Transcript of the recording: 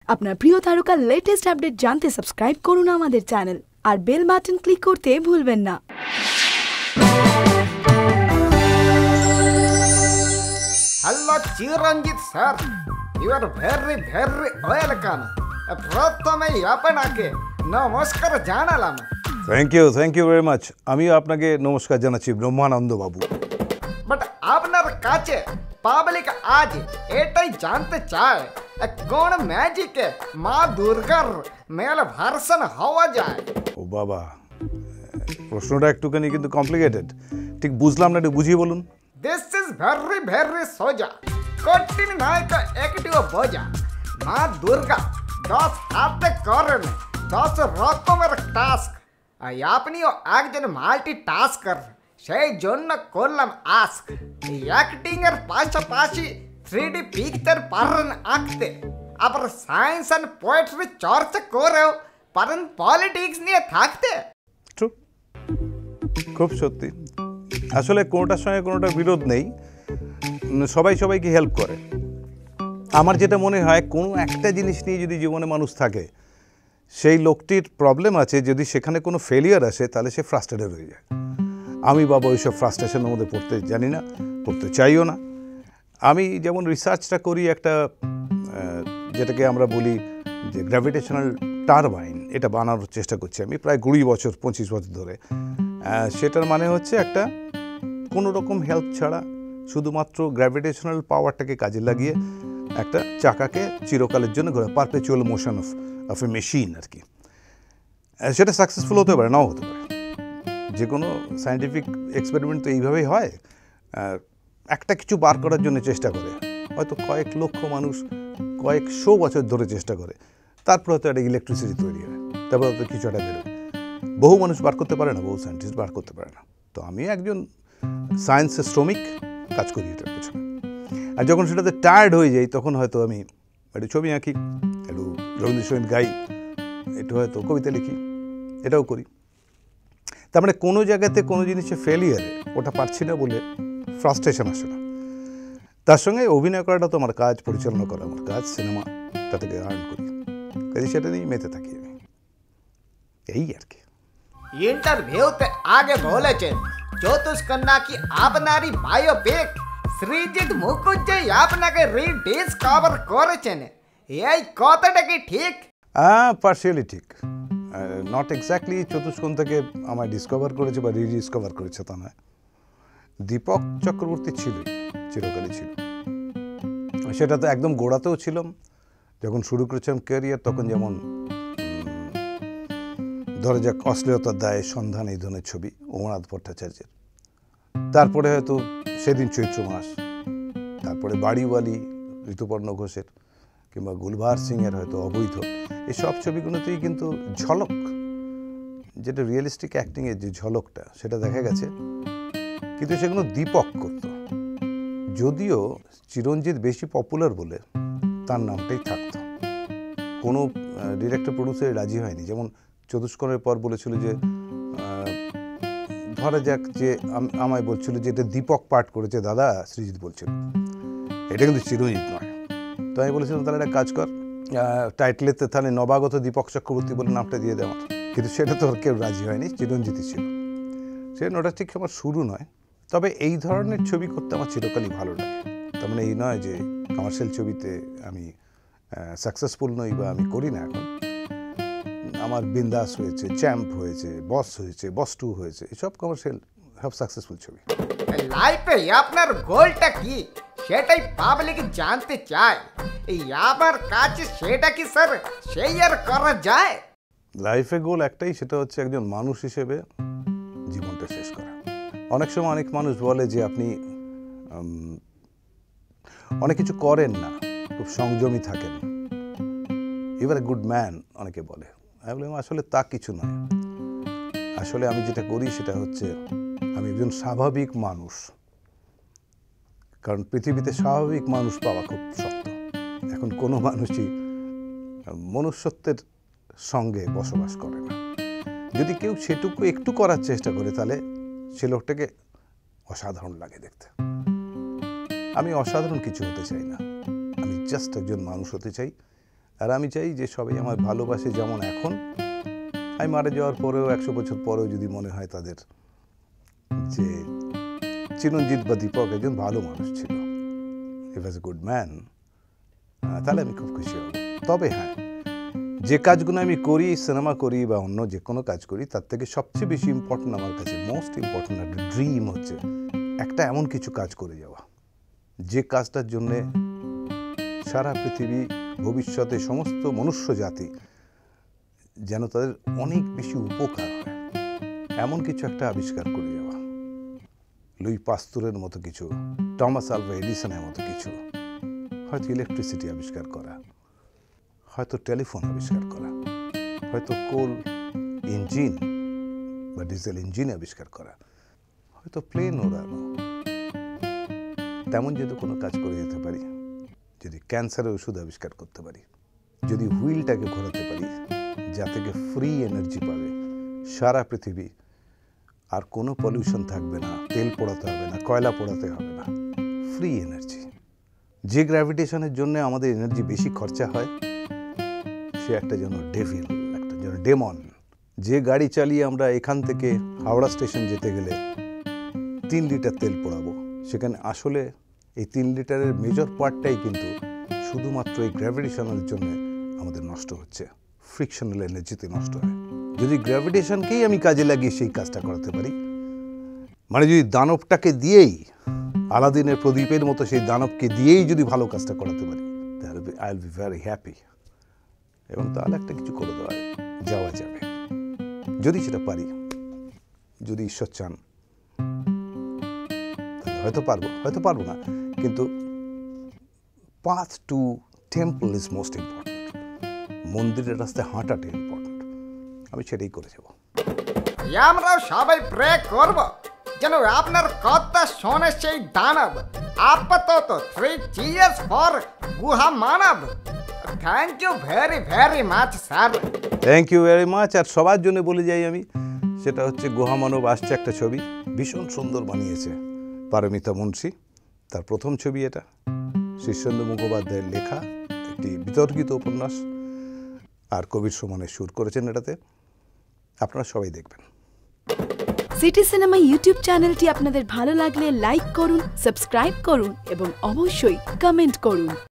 আপনার প্রিয় তারকার লেটেস্ট আপডেট জানতে সাবস্ক্রাইব করুন আমাদের চ্যানেল আর বেল বাটন ক্লিক করতে ভুলবেন না। Hello, Chiranjeet sir. You are very welcome. প্রথমে আপনাকে নমস্কার জানালাম। Thank you very much. আমিও আপনাকে নমস্কার জানাচ্ছি ব্রহ্মানন্দ বাবু। বাট আপনার কাছে পাবলিক আজ এটাই জানতে চায় কোন ম্যাজিকে মা দুর্গার মেল ভার্সন হওয়া যায়। ও বাবা, প্রশ্নটা একটুখানি কিন্তু কমপ্লিকেটেড, ঠিক বুঝলাম না, একটু বুঝিয়ে বলুন। দিস ইজ ভেরি সোজা, কঠিন নয় তো একটিও বোঝা। মা দুর্গা 10 হাতে করেন 10 রকমের টাস্ক, আপনিও একজন মাল্টি টাস্কার, সেই জন্য করলাম আস্ক। অ্যাক্টিং এর পাশাপাশি 3D পিকচার পারেন আঁকতে, আবার সায়েন্স অ্যান্ড পোয়েট্রি চর্চা করেও পারেন পলিটিক্স নিয়ে থাকতে। ট্রু, খুব সত্যি। আসলে কোনোটার সঙ্গে কোনোটার বিরোধ নেই, সবাই সবাইকে হেল্প করে। আমার যেটা মনে হয়, কোনো একটা জিনিস নিয়ে যদি জীবনে মানুষ থাকে, সেই লোকটির প্রবলেম আছে, যদি সেখানে কোনো ফেলিয়ার আসে তাহলে সে ফ্রাস্ট্রেটেড হয়ে যায়। আমি বাবা ওইসব ফ্রাস্ট্রেশনের মধ্যে পড়তে জানি না, পড়তে চাইও না। আমি যেমন রিসার্চটা করি একটা যেটাকে আমরা বলি যে গ্র্যাভিটেশনাল টারবাইন, এটা বানানোর চেষ্টা করছি আমি প্রায় 25 বছর ধরে। সেটার মানে হচ্ছে একটা কোনো রকম হেল্প ছাড়া শুধুমাত্র গ্র্যাভিটেশনাল পাওয়ারটাকে কাজে লাগিয়ে একটা চাকাকে চিরকালের জন্য ঘোরা, perpetual motion of a machine আর কি। সেটা সাকসেসফুল হতে পারে, নাও হতে পারে। যে কোনো সায়েন্টিফিক এক্সপেরিমেন্ট তো এইভাবেই হয়, একটা কিছু বার করার জন্য চেষ্টা করে, হয়তো কয়েক লক্ষ মানুষ কয়েকশো বছর ধরে চেষ্টা করে, তারপর হয়তো একটা ইলেকট্রিসিটি তৈরি হয়, তারপর হয়তো কিছু একটা বেরোয়। বহু মানুষ বার করতে পারে না, বহু সায়েন্টিস্ট বার করতে পারে না। তো আমি একজন সায়েন্সের শ্রমিক, কাজ করি এটার পেছনে। আর যখন সেটাতে টায়ার্ড হয়ে যাই, তখন হয়তো আমি একটু ছবি আঁকি, একটু রবীন্দ্রসঙ্গীত গাই, একটু হয়তো কবিতা লিখি, এটাও করি। তার মানে কোনো জায়গাতে কোনো জিনিসে ফেলিয়ারে ওটা পারছি না বলে ফ্রাস্ট্রেশন আসে না। তার সঙ্গে অভিনয় করাটা তো আমার কাজ, পরিচালনা করা আমার কাজ, সিনেমা, তা থেকে আর্ন করি, কাজে সেটা নিয়েই মেতে থাকি আমি, এই আর কি। ইন্টারভিউতে আগে বলেছেন চতুষ্কন্যা কি আপনারই বায়োপিক, সৃজিত মুখুজ্জেই আপনাকে রিডিসকভার করেছেন, এই কথাটা কি ঠিক? পার্শিয়ালি ঠিক, নট এক্স্যাক্টলি চতুষ্কন্যাকে আমায় ডিসকভার করেছে বা রিডিসকভার করেছে তা নয়। দীপক চক্রবর্তী ছিল, চিরকালই ছিল। সেটা তো একদম গোড়াতেও ছিলাম, যখন শুরু করেছিলাম ক্যারিয়ার, তখন যেমন ধরে যাক অশ্লীলতার দায়ে সন্ধান, এই ধরনের ছবি অমরনাথ ভট্টাচার্যের। তারপরে হয়তো সেদিন চৈত্র মাস, তারপরে বাড়িওয়ালি ঋতুপর্ণ ঘোষের, কিংবা গুলবার সিংয়ের হয়তো অবৈধ, এই সব ছবিগুলোতেই কিন্তু ঝলক, যেটা রিয়েলিস্টিক অ্যাক্টিংয়ের যে ঝলকটা, সেটা দেখা গেছে। কিন্তু সেগুলো দীপক করত, যদিও চিরঞ্জিত বেশি পপুলার বলে তার নামটাই থাকতো। কোনো ডিরেক্টর প্রডিউসার রাজি হয়নি। যেমন চতুষ্কোণের পর বলেছিল যে, ধরা যাক যে আমায় বলছিল যে এটা দীপক পাঠ করেছে দাদা, সৃজিত বলছিল, এটা কিন্তু চিরঞ্জিত নয়। তো আমি বলেছিলাম তাহলে একটা কাজ কর, টাইটেলেতে তাহলে নবাগত দীপক চক্রবর্তী বলে নামটা দিয়ে দেওয়ার। কিন্তু সেটা তো কেউ রাজি হয়নি, চিরঞ্জিতই ছিল। সে ওটা ঠিক আমার শুরু নয়, তবে এই ধরনের ছবি করতে আমার চিরকালই ভালো লাগে। তার মানে এই নয় যে কমার্শিয়াল ছবিতে আমি সাকসেসফুল নই বা আমি করি না। এখন আমার বিন্দাস হয়েছে, চ্যাম্প হয়েছে, বস হয়েছে, বস 2 হয়েছে, এসব কমার্শিয়াল সব সাকসেসফুল ছবি। লাইফে আপনার গোলটা কি, সেটাই পাবলিক জানতে চায়। এই আমার কাছে সেটা কি স্যার শেয়ার করা যায়? লাইফে গোল একটাই, সেটা হচ্ছে একজন মানুষ হিসেবে জীবনটা শেষ করা। অনেক সময় অনেক মানুষ বলে যে আপনি অনেক কিছু করেন না, খুব সংযমী থাকেন, you are a good man, অনেকে বলে। আমি বললাম আসলে তা কিছু নয়। আসলে আমি যেটা করি সেটা হচ্ছে আমি একজন স্বাভাবিক মানুষ। কারণ পৃথিবীতে স্বাভাবিক মানুষ পাওয়া খুব শক্ত। এখন কোনো মানুষই মনুষ্যত্বের সঙ্গে বসবাস করে না। যদি কেউ সেটুকু একটু করার চেষ্টা করে, তাহলে সে লোকটাকে অসাধারণ লাগে দেখতে। আমি অসাধারণ কিছু হতে চাই না, আমি জাস্ট একজন মানুষ হতে চাই, আর আমি চাই যে সবাই আমার ভালোবাসে যেমন এখন, আমি মারা যাওয়ার পরেও 100 বছর পরেও যদি মনে হয় তাদের যে চিরঞ্জিত বা দীপক একজন ভালো মানুষ ছিল, হি ওয়াজ এ গুড ম্যান, তাহলে আমি খুব খুশি হব। তবে হ্যাঁ, যে কাজগুলো আমি করি, সিনেমা করি বা অন্য যে কোনো কাজ করি, তার থেকে সবচেয়ে বেশি ইম্পর্টেন্ট আমার কাছে, মোস্ট ইম্পর্টেন্ট একটা ড্রিম হচ্ছে একটা এমন কিছু কাজ করে যাওয়া, যে কাজটার জন্যে সারা পৃথিবী, ভবিষ্যতে সমস্ত মনুষ্য জাতি যেন তাদের অনেক বেশি উপকার হয়, এমন কিছু একটা আবিষ্কার করে যাওয়া। লুই পাস্তুরের মতো কিছু, টমাস আলভা এডিসনের মতো কিছু, হয়তো ইলেকট্রিসিটি আবিষ্কার করা, হয়তো টেলিফোন আবিষ্কার করা, হয়তো কোল ইঞ্জিন বা ডিজেল ইঞ্জিন আবিষ্কার করা, হয়তো প্লেন ওড়ানো, তেমন যদি কোনো কাজ করে যেতে পারি, যদি ক্যান্সারের ওষুধ আবিষ্কার করতে পারি, যদি হুইলটাকে ঘোরাতে পারি যা থেকে ফ্রি এনার্জি পাবে সারা পৃথিবী, আর কোনো পলিউশন থাকবে না, তেল পোড়াতে হবে না, কয়লা পোড়াতে হবে না, ফ্রি এনার্জি। যে গ্র্যাভিটেশনের জন্য আমাদের এনার্জি বেশি খরচা হয়, সে একটা যেন ডেভিল, একটা যেন ডেমন। যে গাড়ি চালিয়ে আমরা এখান থেকে হাওড়া স্টেশন যেতে গেলে 3 লিটার তেল পোড়াবো, সেখানে আসলে এই 3 লিটারের মেজর পার্টটাই কিন্তু শুধুমাত্র এই গ্র্যাভিটেশনের জন্য আমাদের নষ্ট হচ্ছে, ফ্রিকশনাল এনার্জিতে নষ্ট হয়। যদি গ্র্যাভিটেশনকেই আমি কাজে লাগিয়ে সেই কাজটা করাতে পারি, মানে যদি দানবটাকে দিয়েই, আলাদিনের প্রদীপের মতো সেই দানবকে দিয়েই যদি ভালো কাজটা করাতে পারি, তাহলে I will be very happy. এবং তাহলে একটা কিছু করে যাওয়া যাবে, যদি সেটা পারি, যদি ঈশ্বর চান হয়তো পারবো, হয়তো পারবো না, কিন্তু path to temple is most important. মন্দিরের রাস্তায় হাঁটাটা ইম্পর্টেন্ট, আমি সেটাই করে যাব। আমরাও সবাই প্রে করব যেন আপনার কথা শোনে সেই দানব। আপাতত 3 cheers ফর গুহা মানব। Thank you very very much sir. Thank you very much. আর সবার জন্য বলে যাই আমি, সেটা হচ্ছে গুহা মানব আসছে একটা ছবি, ভীষণ সুন্দর বানিয়েছে পারমিতা মুন্সি, তার প্রথম ছবি এটা, শীর্ষেন্দু মুখোপাধ্যায়ের লেখা একটি বিতর্কিত উপন্যাস, আর কবির সুমনের সুর করেছেন এটাতে, আপনারা সবাই দেখবেন। সিটি সিনেমা ইউটিউব চ্যানেলটি আপনাদের ভালো লাগলে লাইক করুন, সাবস্ক্রাইব করুন এবং অবশ্যই কমেন্ট করুন।